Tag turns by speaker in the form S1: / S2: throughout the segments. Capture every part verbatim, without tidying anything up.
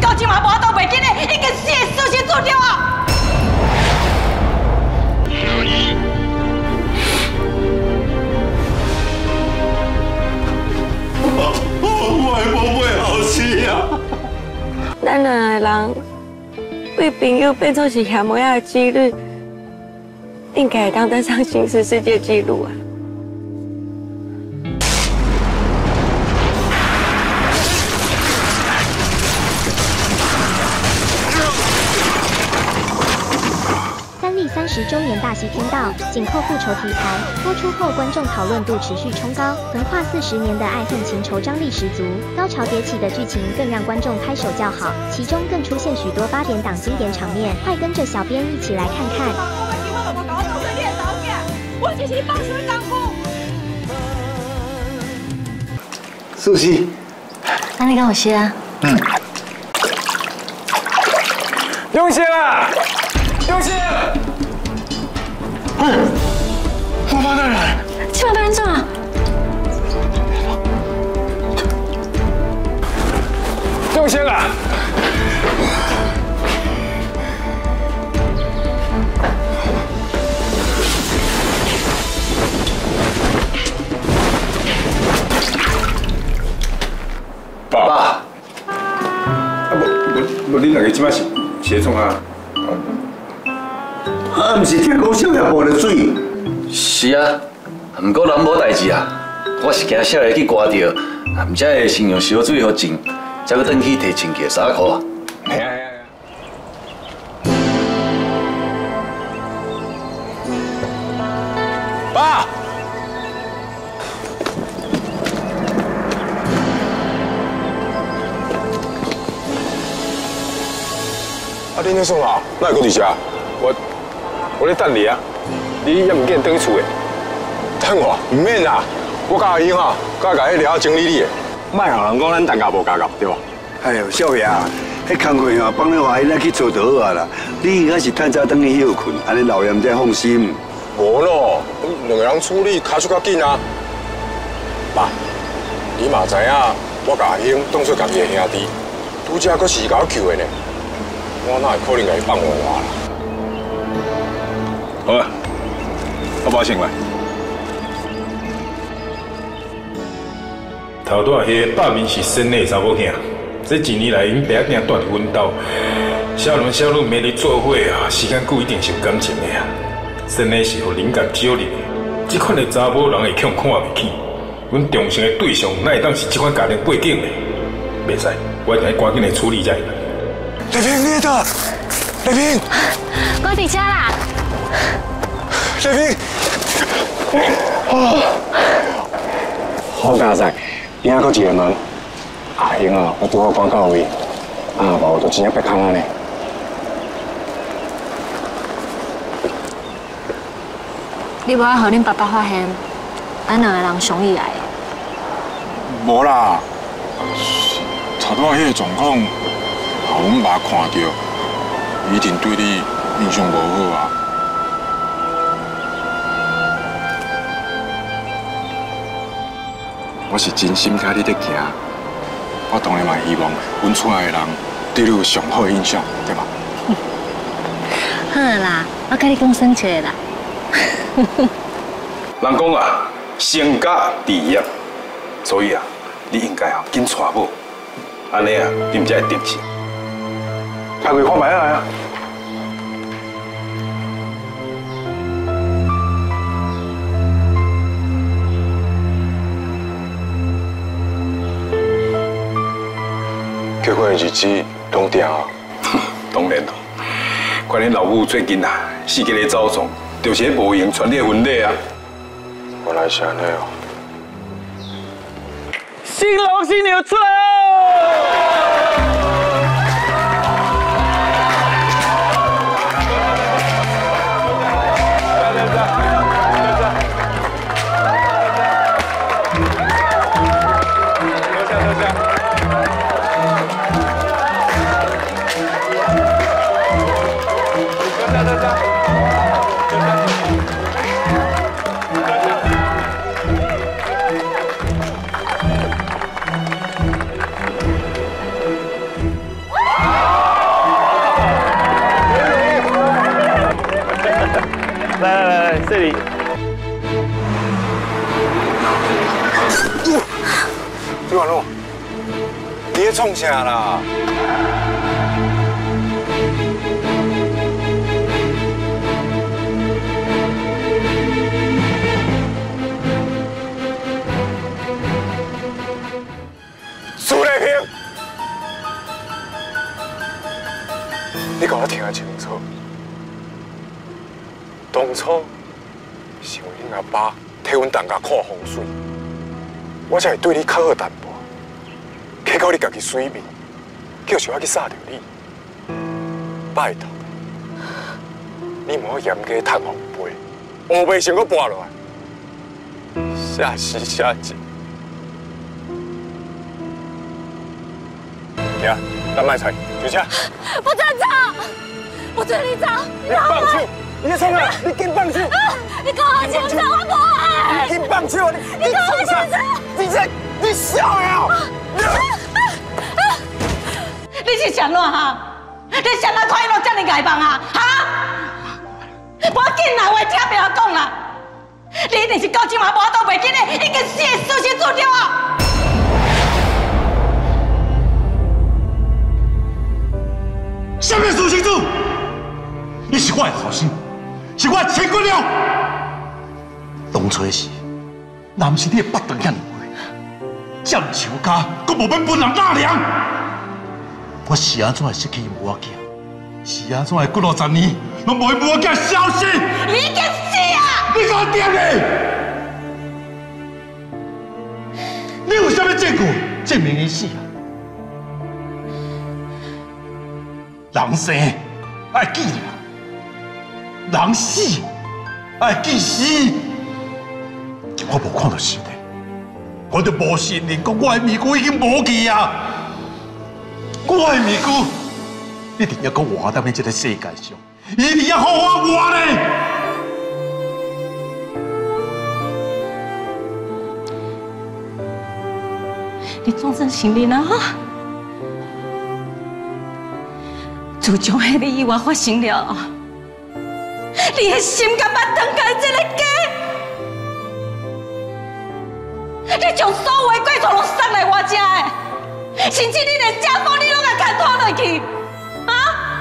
S1: 到今嘛无都袂紧的，已经死的死死做掉啊！
S2: 我的宝贝后生啊！
S3: 咱两个人为朋友变做是嫌妹仔的几率，应该会当登上新世世界纪录啊！
S4: 三十周年大戏天道，紧扣复仇题材，播出后观众讨论度持续冲高，横跨四十年的爱恨情仇张力十足，高潮迭起的剧情更让观众拍手叫好，其中更出现许多八点档经典场面，快跟着小编一起来看看。我这是放水功夫。
S5: 素汐，
S6: 那你跟我吃啊？
S5: 嗯。
S7: 用心啊！用心！
S5: 哎，妈妈大人，
S6: 千万别人中啊！
S7: 用心啊！
S5: 爸，啊不不不，恁两个即摆是是创啊？ 啊，毋是听讲少爷报了水？
S8: 是啊，毋过人无代志啊，我是惊少爷去刮着，毋才会先用烧水互浸，才搁转去摕穿起衫裤啊。
S5: 系啊系啊。爸，啊，恁在创啊？哪会搁伫遮？我。 我咧等你啊，你也唔见回厝诶。等我，唔免啦，我甲阿英哈，甲甲迄了整理你诶。莫互人讲咱大家无加入，对吧？
S9: 哎呦，少爷啊，迄工课啊，帮你阿英来去做就好啊啦。你应该是趁早转去休困，安尼老爷才放心。
S5: 无咯，两个人处理卡出较紧啊。爸，你嘛知影，我甲阿英当作家己诶兄弟，拄则阁是甲我求的呢，我哪会可能甲伊放我话啦？ 好啊，我把醒来。
S10: 头拄迄个百面是省内查某囝，这一年来因爸仔囝住伫阮兜，小男小女每日做伙啊，时间久一定是有感情的啊。省内是互灵感少年的，这款的查某人会强看袂起。阮重生的对象哪会当是这款家庭背景的？袂使，我一定赶紧来处理才会。
S5: 丽萍，你的，丽萍，
S6: 我伫遮啦。
S5: 丽萍，啊，好佳哉，边仔搁一个问，阿英啊，我拄好赶到位，啊无就真正白空啊呢。
S6: 你无爱互恁爸爸发现，咱两个人相依来的。
S5: 无啦，查到迄个状况，互阮爸看到，一定对你印象无好啊。 我是真心替你在行，我当然嘛希望阮厝内的人对你有上好的印象，对吧？
S6: 好啦，我甲你讲算笑啦。
S10: 人讲啊，成家立业，所以啊，你应该啊紧娶某，安尼啊，你才会得志。
S5: 开会看卖来啊！ 结婚的日子拢定啊！
S10: 当然咯，看恁老母最近啊，四个咧走总，就是无闲传你的婚礼啊。
S5: 原来是安尼哦。
S7: 新郎新娘出来哦！
S5: 爸，
S7: 这里。
S5: 李婉露，你在创啥啦？苏丽萍，你给我听清楚，当初是阮阿爸替阮大家看风水，我才会对你较好淡薄。结果你家己水面，叫我去杀掉你，拜托，你莫好严加探红杯，乌白先搁跋落来，下时下节。 呀，咱卖菜，就这。
S1: 不准走！不准你走！
S5: 你放手！你在创啥？你紧放手！
S1: 你跟我清楚，我不爱！
S5: 你紧放手！你你创啥？你这你笑呀！
S1: 你是谁乱哈？你谁来看伊拢这么碍帮啊？哈？我紧啦，话听不要讲啦！你一定是到今嘛无法度袂记得已经死的事情做掉啊！
S2: 什么事情做？你是我的后生，是我的亲骨了。当初的事，若不是你的巴掌遐尔大，这么仇家，阁无免分人纳凉。我是安怎会失去母仔囝？是安怎会过六十年，拢无母仔囝消息？
S1: 你已经死啊！
S2: 你给我点嘞！你有啥物证据证明伊死啊？ 人生爱记了，人死爱记死。我无看到尸体，我就无信任讲我的咪姑已经无去啊！我的咪姑一定要搁活在这个世界上，一定要好好活嘞！
S1: 你总算承认了哈？ 自从迄个意外发生了，你的心敢把转开这个家？你将所有的贵族拢送来我家的，甚至你连家风你拢甲牵拖落去，啊？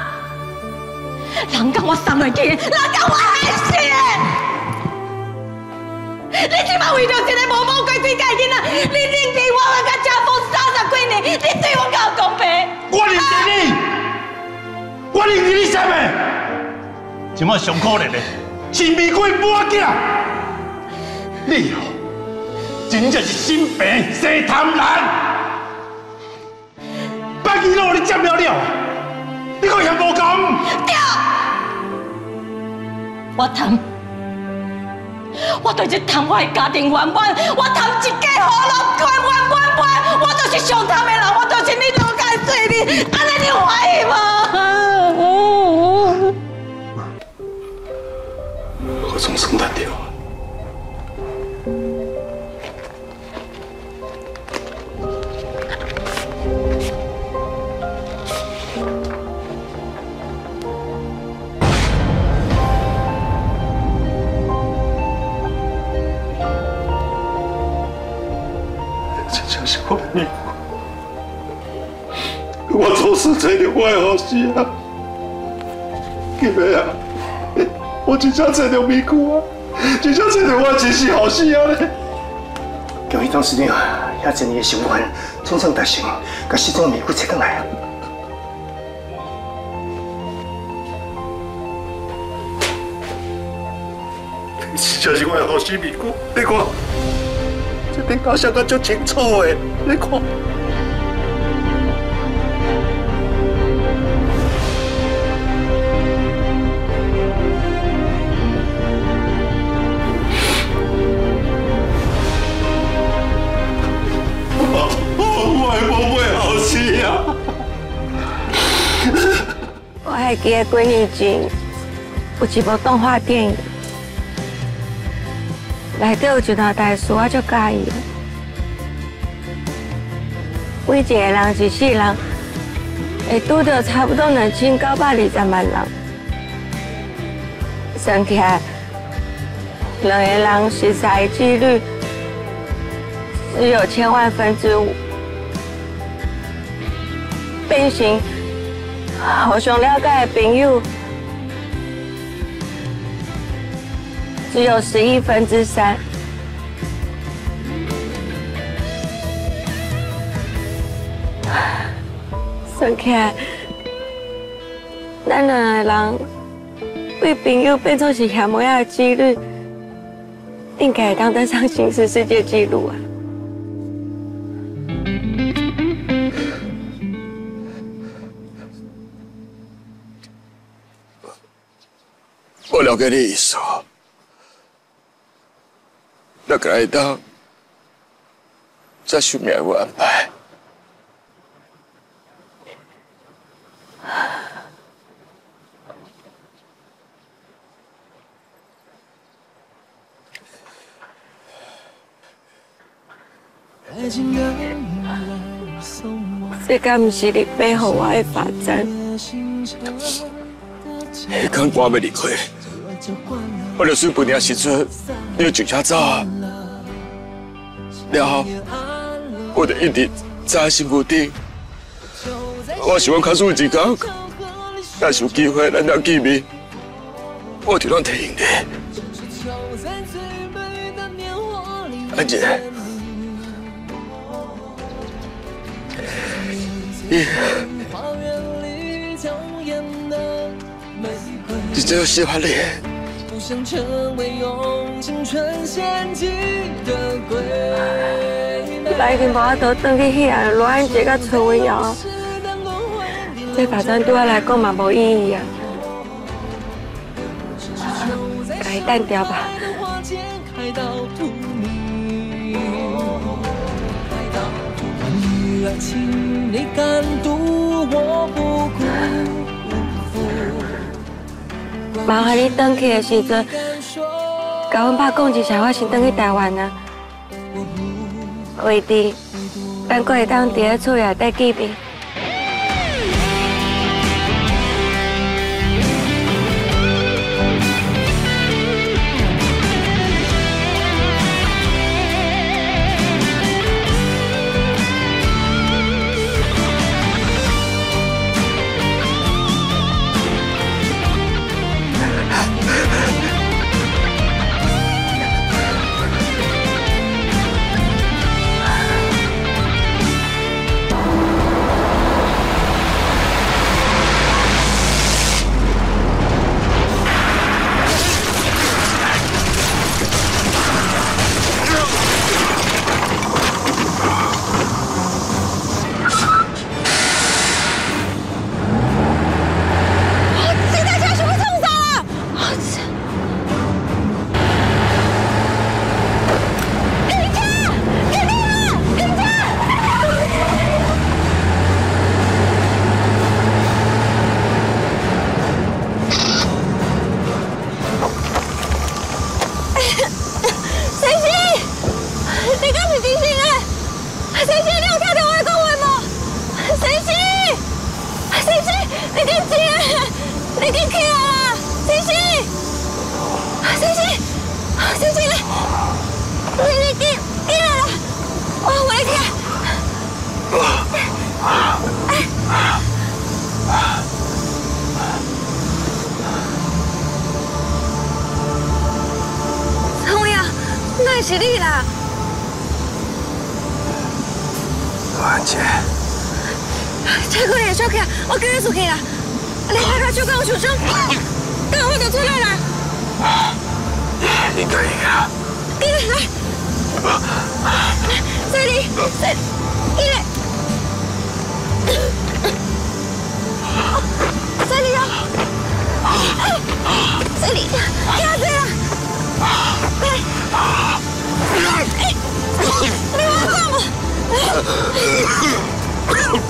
S1: 人甲我送落去，人甲我害死的！你即摆为着一个无某鬼鬼家囡仔，你认定我甲家风三十几年，你对我够公平？
S2: 我认定你。 我认定你啥物？即摆上可怜的是咪鬼母仔，你哦，真正是心病生贪婪。百几路你占了了，你可嫌无甘？
S1: 对，我贪，我对这贪我的家庭圆满，我贪一家和乐圆圆满满，我就是上贪的人，我就是你了解水面，安尼你怀疑吗？
S2: 我总算单掉。这就是我的命，我做事做着我的好事啊，今日啊。 我真正找到咪姑啊！真正找到我真是好事啊咧！
S11: 叫迄段时间啊，遐一年的循环总算达成，甲失踪咪姑找回来啊！
S2: 真是我的好事咪姑，你看，这顶假写得足清楚的，你看。
S3: 我还记得几年前有一部动画电影，内底有一段台词我足介意。每一个人一世人会拄到差不多两千九百二十万人，算起来两个人失散的几率只有千万分之五。变成互相了解的朋友只有十亿分之三。算起来，咱两个人为朋友变作是兄妹仔的几率，应该会当登上新世世界纪录啊！
S9: 我了解你的意思，那个会当在寿命有安排。
S3: 这敢不是你背后我的法阵？
S9: 迄天我要离开，我就算不领时阵，你就上车走啊。然后，我就一直站在身躯顶。我想讲卡数一天，若是有机会咱俩见面，我就拢答应你。安姐。你，你真有喜欢你。
S3: 来已经无法度转去迄样罗安杰甲崔文瑶，这法阵对我来讲嘛无意义啊。甲伊淡掉吧。你敢赌我不辜？麻烦你转去的时阵，甲阮爸讲一声，我先转去台湾啊。为伫，咱阁会当伫咧厝内底见面。是你啦，
S9: 安姐，
S3: 这个你小起，我叫你出去啦。你拍个手跟我受伤，等我就出来啦。
S9: 应该应该。
S3: 进来来，这里，这进来，这里啊，这里，跳这了，来。哎，你别动我！